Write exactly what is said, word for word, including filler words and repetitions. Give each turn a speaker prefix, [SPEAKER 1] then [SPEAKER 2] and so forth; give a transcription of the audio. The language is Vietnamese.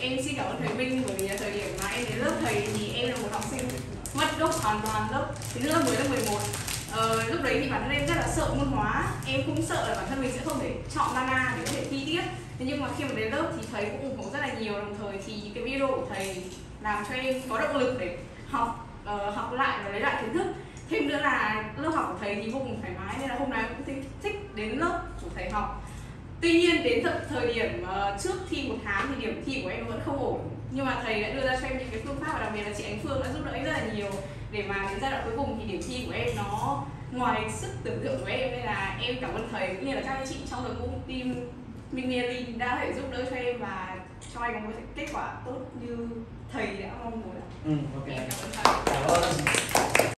[SPEAKER 1] Em xin cảm ơn thầy Minh bởi vì thời điểm mà em đến lớp thầy thì em là một học sinh mất gốc hoàn toàn lớp đến lớp mười, lớp mười một. Ờ, lúc đấy thì bản thân em rất là sợ môn hóa, em cũng sợ là bản thân mình sẽ không thể chọn Lana để có thể thi tiếp. Thế nhưng mà khi mà đến lớp thì thầy cũng ủng hộ rất là nhiều, đồng thời thì cái video của thầy làm cho em có động lực để học uh, học lại và lấy lại kiến thức. Thêm nữa là lớp học của thầy thì vô cùng thoải mái nên là hôm nay cũng thích, thích đến lớp của thầy học. Tuy nhiên đến th thời điểm uh, trước thi một tháng thì điểm thi của em vẫn không ổn, nhưng mà thầy đã đưa ra cho em những cái phương pháp và đặc biệt là chị Ánh Phương đã giúp đỡ em rất là nhiều để mà đến giai đoạn cuối cùng thì điểm thi của em nó ngoài sức tưởng tượng của em, nên là em cảm ơn thầy cũng như là các anh chị trong đội ngũ team Minialing đã thể giúp đỡ cho em và cho em có một kết quả tốt như thầy đã mong muốn.
[SPEAKER 2] Ừ, ok.
[SPEAKER 1] Em cảm ơn thầy.
[SPEAKER 2] Cảm ơn.